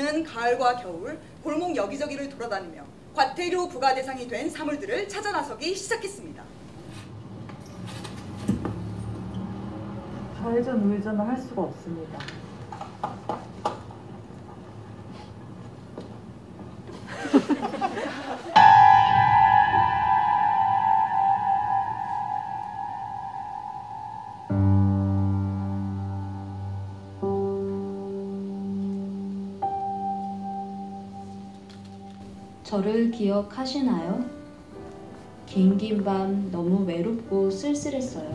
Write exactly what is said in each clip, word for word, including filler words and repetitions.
저는 가을과 겨울 골목 여기저기를 돌아다니며 과태료 부과 대상이 된 사물들을 찾아 나서기 시작했습니다. 좌회전 우회전을 할 수가 없습니다. 저를 기억하시나요? 긴긴 밤 너무 외롭고 쓸쓸했어요.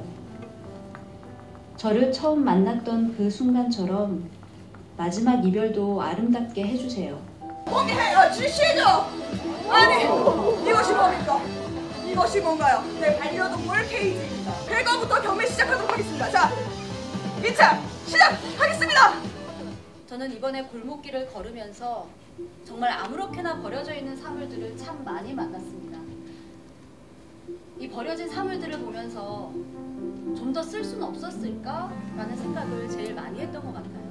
저를 처음 만났던 그 순간처럼 마지막 이별도 아름답게 해주세요. 포기해요, 지시죠. 아니, 이것이 뭡니까? 이것이 뭔가요? 내 반려동물 케이지입니다. 결과부터 경매 시작하도록 하겠습니다. 자, 이 차 시작하겠습니다. 저는 이번에 골목길을 걸으면서 정말 아무렇게나 버려져 있는 사물들을 참 많이 만났습니다. 이 버려진 사물들을 보면서 좀 더 쓸 수는 없었을까? 라는 생각을 제일 많이 했던 것 같아요.